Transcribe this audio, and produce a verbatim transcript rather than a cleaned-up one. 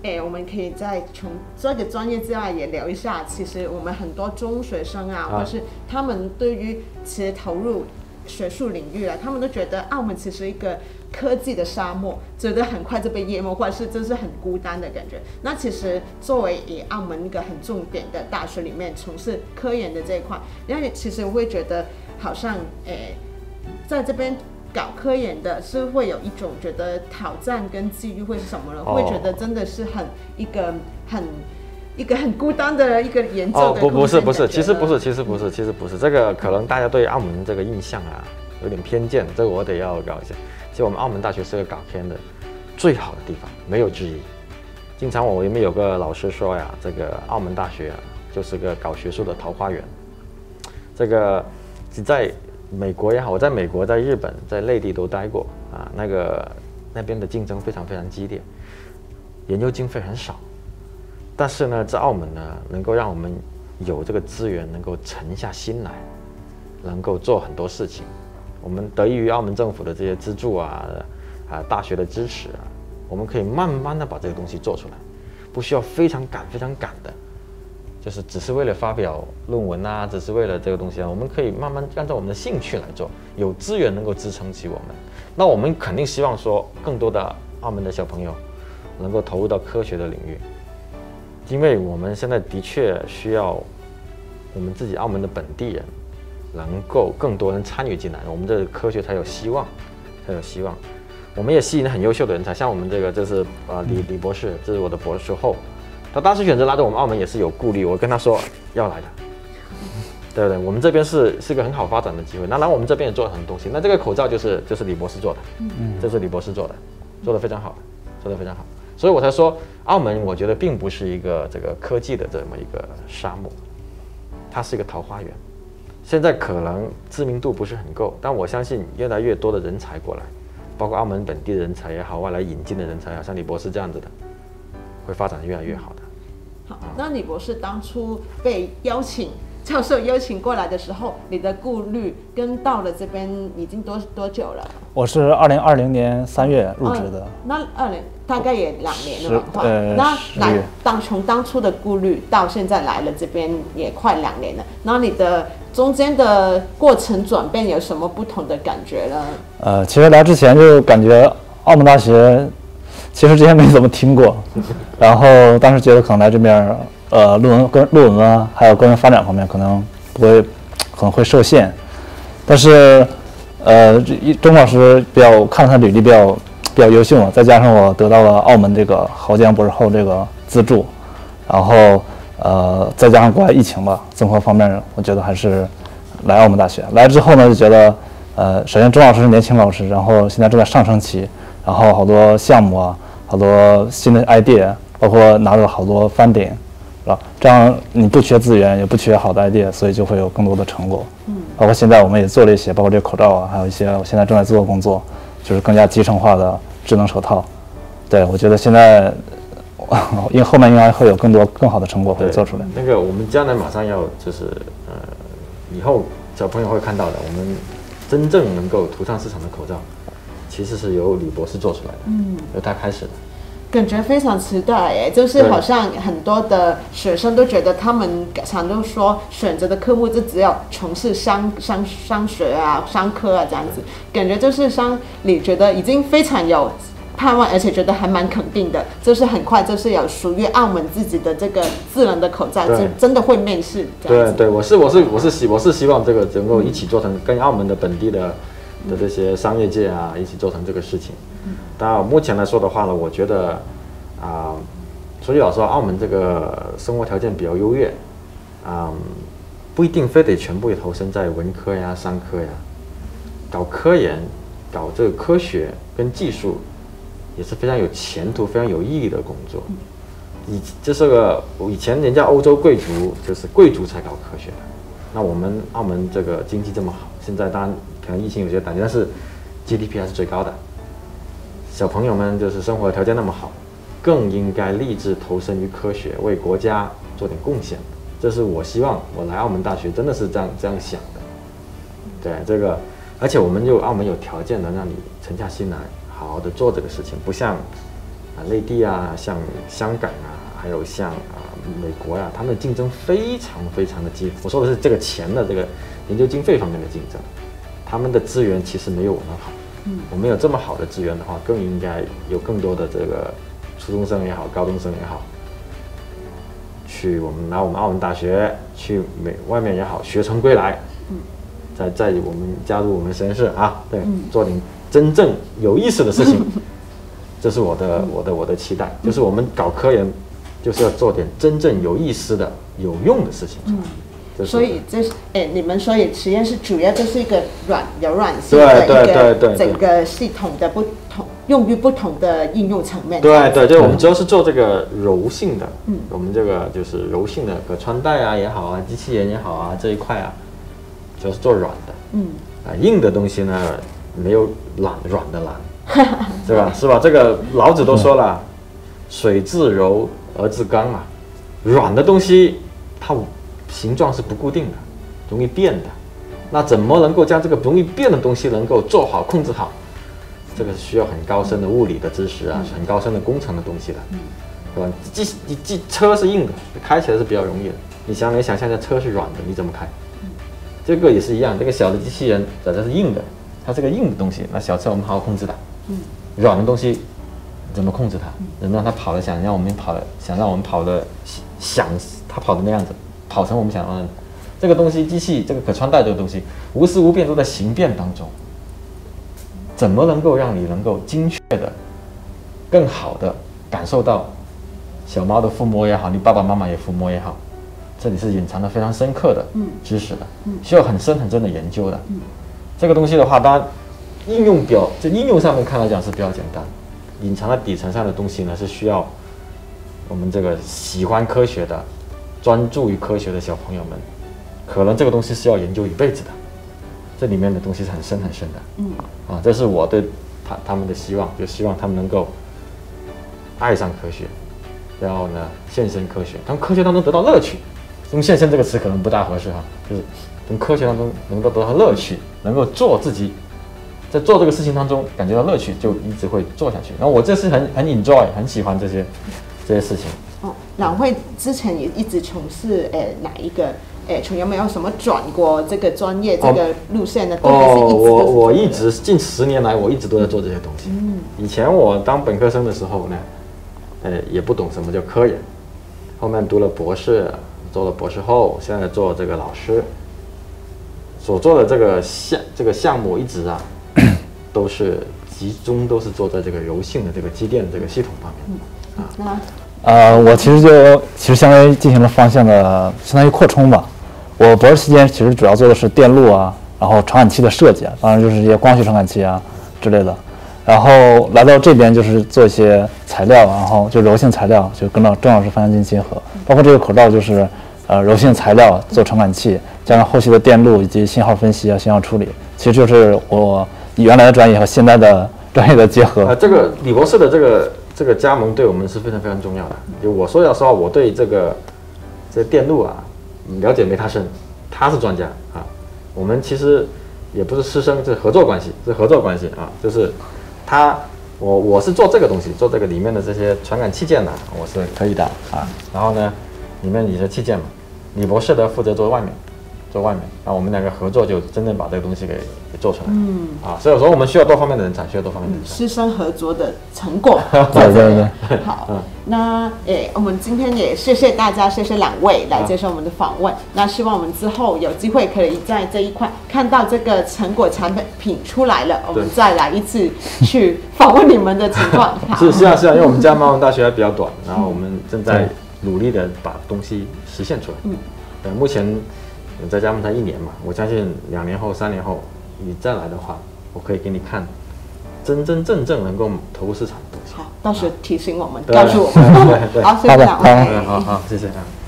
哎，我们可以在从这个专业之外也聊一下，其实我们很多中学生啊，啊或是他们对于其实投入学术领域啊，他们都觉得澳门其实一个科技的沙漠，觉得很快就被淹没，或者是真是很孤单的感觉。那其实作为以澳门一个很重点的大学里面从事科研的这一块，因为其实我会觉得好像诶，在这边搞科研的是会有一种觉得挑战跟机遇会是什么呢？哦、会觉得真的是很一个很。一个很孤单的一个研究的、哦、 不不是不是，其实不是，其实不是，其实不是。这个可能大家对澳门这个印象啊有点偏见，这个我得要搞一下。其实我们澳门大学是个搞科研的最好的地方，没有之一。经常我里面有个老师说呀，这个澳门大学啊就是个搞学术的桃花源。这个在美国也好，我在美国、在日本、在内地都待过啊，那个那边的竞争非常非常激烈，研究经费很少。但是呢，在澳门呢，能够让我们有这个资源，能够沉下心来，能够做很多事情。我们得益于澳门政府的这些资助啊，啊，大学的支持啊，我们可以慢慢的把这个东西做出来，不需要非常赶、非常赶的，就是只是为了发表论文啊，只是为了这个东西啊，我们可以慢慢按照我们的兴趣来做，有资源能够支撑起我们。那我们肯定希望说，更多的澳门的小朋友能够投入到科学的领域。因为我们现在的确需要我们自己澳门的本地人能够更多人参与进来，我们的科学才有希望，才有希望。我们也吸引很优秀的人才，像我们这个，这是呃李李博士，这是我的博士后，他当时选择来到我们澳门也是有顾虑，我跟他说要来的，对不对？我们这边是是个很好发展的机会。那然后我们这边也做了很多东西，那这个口罩就是就是李博士做的，嗯，这是李博士做的，做得非常好，做得非常好。所以我才说，澳门我觉得并不是一个这个科技的这么一个沙漠，它是一个桃花源。现在可能知名度不是很够，但我相信越来越多的人才过来，包括澳门本地的人才也好，外来引进的人才也好，像李博士这样子的，会发展越来越好的。 好，那李博士当初被邀请，教授邀请过来的时候，你的顾虑跟到了这边已经多多久了？ 我是二零二零年三月入职的。 哦、那二零大概也两年了吧？呃，那来当从当初的顾虑到现在来了这边也快两年了。那你的中间的过程转变有什么不同的感觉呢？ 呃，其实来之前就感觉澳门大学，其实之前没怎么听过，然后当时觉得可能来这边，呃，论文跟论文啊，还有个人发展方面可能不会，可能会受限，但是。呃，钟老师比较看他履历比较比较优秀嘛，再加上我得到了澳门这个豪江博士后这个资助，然后呃再加上国外疫情吧，综合方面，我觉得还是来澳门大学。来之后呢，就觉得呃，首先钟老师是年轻老师，然后现在正在上升期，然后好多项目啊，好多新的 idea， 包括拿到好多 funding。是吧？这样你不缺资源，也不缺好的 idea， 所以就会有更多的成果。嗯，包括现在我们也做了一些，包括这个口罩啊，还有一些我现在正在做的工作，就是更加集成化的智能手套。对，我觉得现在，因为后面应该会有更多更好的成果会做出来。 那个我们将来马上要就是呃，以后小朋友会看到的，我们真正能够涂上市场的口罩，其实是由李博士做出来的，嗯，由他开始的。 感觉非常期待耶，就是好像很多的学生都觉得他们常都说选择的科目就只有从事商商商学啊、商科啊这样子，感觉就是像你觉得已经非常有盼望，而且觉得还蛮肯定的，就是很快就是有属于澳门自己的这个智能的口罩，就真的会面世。 对对，我是我是我是希我是希望这个能够一起做成跟澳门的本地的。的这些商业界啊，一起做成这个事情。但目前来说的话呢，我觉得啊、呃，说句老实话，澳门这个生活条件比较优越，啊、呃，不一定非得全部也投身在文科呀、商科呀，搞科研、搞这个科学跟技术，也是非常有前途、非常有意义的工作。以这是个以前人家欧洲贵族就是贵族才搞科学的，那我们澳门这个经济这么好，现在当然。可能疫情有些打击，但是 G D P 还是最高的。小朋友们就是生活条件那么好，更应该立志投身于科学，为国家做点贡献。这是我希望我来澳门大学真的是这样这样想的。对这个，而且我们就澳门有条件能让你沉下心来，好好的做这个事情，不像啊内地啊，像香港啊，还有像啊美国呀、啊，他们的竞争非常非常的激烈。我说的是这个钱的这个研究经费方面的竞争，他们的资源其实没有我们好。嗯，我们有这么好的资源的话，更应该有更多的这个初中生也好，高中生也好，去我们拿我们澳门大学去美外面也好，学成归来。嗯，在在我们加入我们实验室啊，对，嗯、做点真正有意思的事情。这是我的我的我的期待，就是我们搞科研，就是要做点真正有意思的、有用的事情。嗯， 所以这是哎，你们所以实验室主要就是一个软有软性的一个整个系统的不同，用于不同的应用层面。 对对，就我们主要是做这个柔性的，嗯，我们这个就是柔性的，可穿戴啊也好啊，机器人也好啊，这一块啊，主要是做软的。嗯，啊，硬的东西呢，没有懒软的懒。是吧？是吧？这个老子都说了，水自柔而自刚嘛。软的东西，它形状是不固定的，容易变的。那怎么能够将这个容易变的东西能够做好、控制好？这个是需要很高深的物理的知识啊，很高深的工程的东西的，对吧？机机机车是硬的，开起来是比较容易的。你想，你想象一下，车是软的，你怎么开？这个也是一样，这个小的机器人，这是硬的，它是个硬的东西，那小车我们好好控制它。嗯，软的东西怎么控制它？能让它跑的想让我们跑的，想让我们跑的想它跑的那样子，跑成我们想让的。这个东西，机器这个可穿戴这个东西，无时无变都在形变当中。怎么能够让你能够精确的、更好的感受到小猫的抚摸也好，你爸爸妈妈也抚摸也好，这里是隐藏的非常深刻的知识的，需要很深很深的研究的。这个东西的话，当然。应用表，这应用上面看来讲是比较简单，隐藏在底层上的东西呢，是需要我们这个喜欢科学的、专注于科学的小朋友们，可能这个东西是要研究一辈子的。这里面的东西是很深很深的，嗯，啊，这是我对他他们的希望，就希望他们能够爱上科学，然后呢，献身科学，从科学当中得到乐趣。用献身这个词可能不大合适哈，就是从科学当中能够得到乐趣，能够做自己。在做这个事情当中感觉到乐趣，就一直会做下去。然后我这是很很 enjoy， 很喜欢这些这些事情。 哦，两位之前也一直从事诶哪一个诶，从有没有什么转过这个专业这个路线呢？ 哦，我我一直近十年来我一直都在做这些东西。嗯，以前我当本科生的时候呢，呃，也不懂什么叫科研，后面读了博士，做了博士后，现在做这个老师，所做的这个项这个项目一直啊。都是集中都是做在这个柔性的这个机电这个系统方面啊。 呃，我其实就其实相当于进行了方向的相当于扩充吧。我博士期间其实主要做的是电路啊，然后传感器的设计啊，当然就是一些光学传感器啊之类的。然后来到这边就是做一些材料，然后就柔性材料，就跟到郑老师方向进行结合。包括这个口罩就是呃柔性材料做传感器，加上后期的电路以及信号分析啊、信号处理，其实就是我。原来的专业和现在的专业的结合啊，这个李博士的这个这个加盟对我们是非常非常重要的。就我说要实话，我对这个这电路啊了解没他深，他是专家啊。我们其实也不是师生，是合作关系，是合作关系啊。就是他我我是做这个东西，做这个里面的这些传感器件的，我是可以的啊。然后呢，里面有些器件嘛，李博士的负责做外面。做外面，那我们两个合作就真正把这个东西给给做出来。嗯，啊，所以说我们需要多方面的人才，需要多方面的人才。 师生合作的成果。 对对对。 好，嗯、那诶，我们今天也谢谢大家，谢谢两位来接受我们的访问。啊、那希望我们之后有机会可以在这一块看到这个成果产品出来了，我们再来一次去访问你们的情况。 是是啊是啊，因为我们家猫文大学还比较短，然后我们正在努力的把东西实现出来。嗯，呃，目前。在加盟才一年嘛，我相信两年后、三年后你再来的话，我可以给你看真真正正能够投入市场的东西。 好，到时提醒我们，告诉我们。好，谢谢两位。 好好，谢谢啊。